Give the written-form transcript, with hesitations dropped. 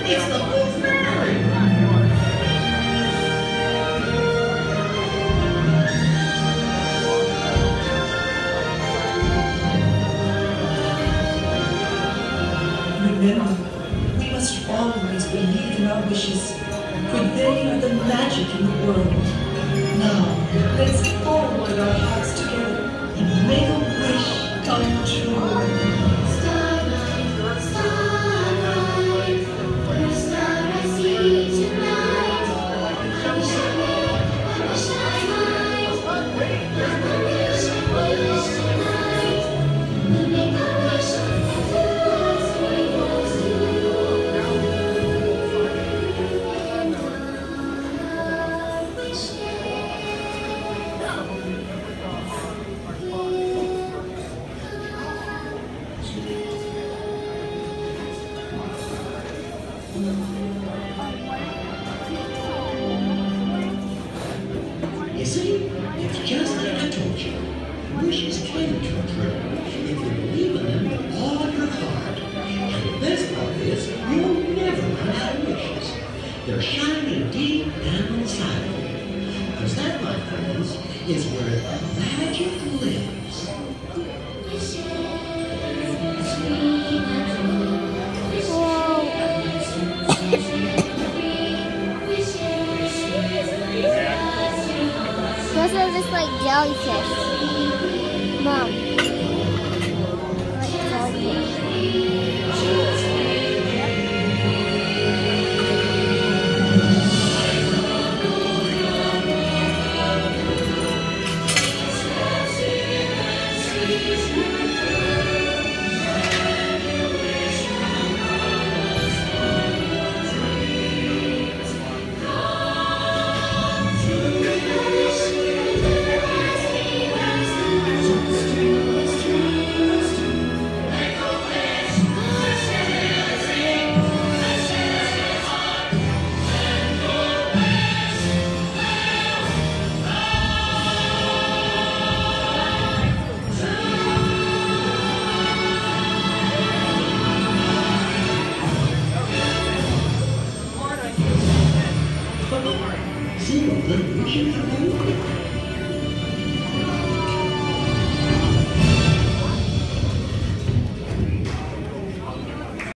It's the whole family. Remember, we must always believe in our wishes, for they are the magic in the world. Now, let's all put our hearts together and make a wish come true. Starlight, starlight, first star I see tonight. I wish I might, I wish tonight. We make a wish and do as we want to. And our wishes. You see, it's just like I told you. Wishes can come true if you believe in them with all your heart. And the best part is, you'll never run out of wishes. They're shining deep down inside of you. Because that, my friends, is where magic lives. Those are just like jellyfish. Mom. Like jellyfish. See what good wishes you do?